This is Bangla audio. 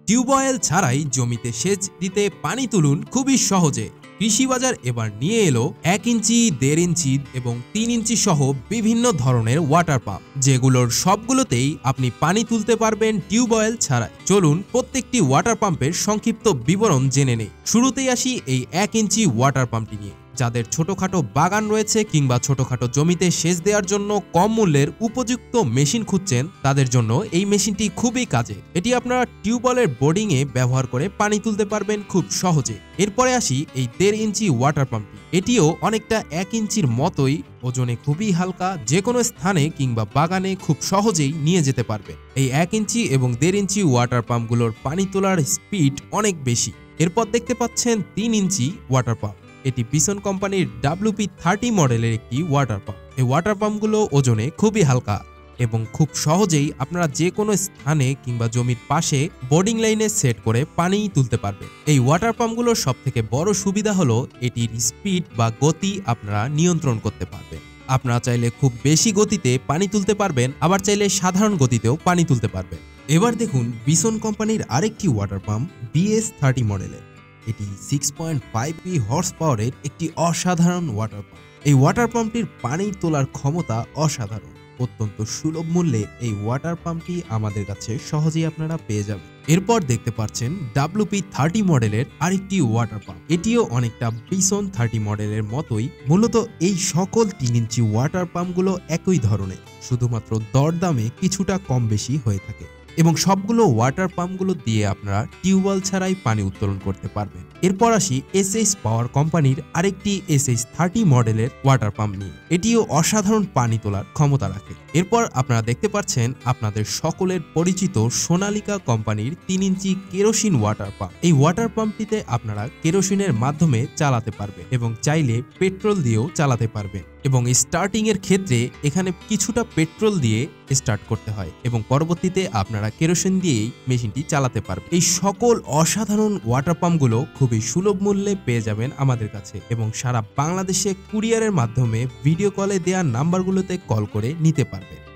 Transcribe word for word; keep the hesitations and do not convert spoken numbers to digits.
টিউবওয়েল ছাড়াই জমিতে সেচ দিতে পানি তুলুন খুবই সহজে। কৃষি বাজার এবার নিয়ে এলো এক ইঞ্চি, দেড় ইঞ্চি এবং তিন ইঞ্চি সহ বিভিন্ন ধরনের ওয়াটার পাম্প, যেগুলোর সবগুলোতেই আপনি পানি তুলতে পারবেন টিউবওয়েল ছাড়াই। চলুন প্রত্যেকটি ওয়াটার পাম্পের সংক্ষিপ্ত বিবরণ জেনে নেই। শুরুতেই আসি এই এক ইঞ্চি ওয়াটার পাম্পটি নিয়ে। যাদের ছোটখাটো বাগান রয়েছে কিংবা ছোটখাটো জমিতে সেচ দেওয়ার জন্য কম মূল্যের উপযুক্ত মেশিন খুঁজছেন, তাদের জন্য এই মেশিনটি খুবই কাজে। এটি আপনারা টিউবওয়েলের বোর্ডিং এ ব্যবহার করে পানি তুলতে পারবেন খুব সহজে। এরপরে আসি এই দেড় ইঞ্চি ওয়াটার পাম্পটি। এটিও অনেকটা এক ইঞ্চির মতোই, ওজনে খুবই হালকা, যে কোনো স্থানে কিংবা বাগানে খুব সহজেই নিয়ে যেতে পারবে। এই এক ইঞ্চি এবং দেড় ইঞ্চি ওয়াটার পাম্পগুলোর পানি তোলার স্পিড অনেক বেশি। এরপর দেখতে পাচ্ছেন তিন ইঞ্চি ওয়াটার পাম্প। এটি বিসন কোম্পানির ডাব্লিউ পি থার্টি মডেলের একটি ওয়াটার পাম্প। এই ওয়াটার পাম্পগুলো ওজনে খুবই হালকা এবং খুব সহজেই আপনারা যে কোনো স্থানে কিংবা জমির পাশে বোর্ডিং লাইনে সেট করে পানি তুলতে পারবেন। এই ওয়াটার পাম্পগুলোর সব থেকে বড় সুবিধা হলো এটির স্পিড বা গতি আপনারা নিয়ন্ত্রণ করতে পারবেন। আপনারা চাইলে খুব বেশি গতিতে পানি তুলতে পারবেন, আবার চাইলে সাধারণ গতিতেও পানি তুলতে পারবেন। এবার দেখুন বিসন কোম্পানির আরেকটি water pump B S thirty মডেলের। এটি six point five P horse পাওয়ারের একটি অসাধারণ ওয়াটার পাম্প। এই ওয়াটার পাম্পটির পানি তোলার ক্ষমতা অসাধারণ। অত্যন্ত সুলভ মূল্যে এই ওয়াটার পাম্পটি আমাদের কাছে সহজেই আপনারা পেয়ে যাবেন। এরপর দেখতে পাচ্ছেন ডাব্লিউ পি থার্টি মডেলের আরেকটি ওয়াটার পাম্প। এটিও অনেকটা বিসন থার্টি মডেলের মতোই। মূলত এই সকল তিন ইঞ্চি ওয়াটার পাম্পগুলো একই ধরনের, শুধুমাত্র দরদামে কিছুটা কম বেশি হয়ে থাকে এবং সবগুলো ওয়াটার পাম্পগুলো দিয়ে আপনারা টিউবওয়েল ছাড়াই পানি উত্তোলন করতে পারবেন। এরপর আসি এস এইচ পাওয়ার কোম্পানির আরেকটি এস এইচ থার্টি মডেলের ওয়াটার পাম্প নিয়ে। এটিও অসাধারণ পানি তোলার ক্ষমতা রাখে। এরপর আপনারা দেখতে পাচ্ছেন আপনাদের সকলের পরিচিত সোনালিকা কোম্পানির তিন ইঞ্চি কেরোসিন ওয়াটার পাম্প। এই ওয়াটার পাম্পটিতে আপনারা কেরোসিনের মাধ্যমে চালাতে পারবেন এবং চাইলে পেট্রোল দিয়েও চালাতে পারবেন। এবং স্টার্টিং এর ক্ষেত্রে এখানে কিছুটা পেট্রোল দিয়ে স্টার্ট করতে হয় এবং পরবর্তীতে আপনারা কেরোসিন দিয়েই মেশিনটি চালাতে পারবেন। এই সকল অসাধারণ ওয়াটার পাম্পগুলো খুবই সুলভ মূল্যে পেয়ে যাবেন আমাদের কাছে এবং সারা বাংলাদেশে কুরিয়ারের মাধ্যমে ভিডিও কলে দেওয়া নাম্বারগুলোতে কল করে নিতে পারবেন।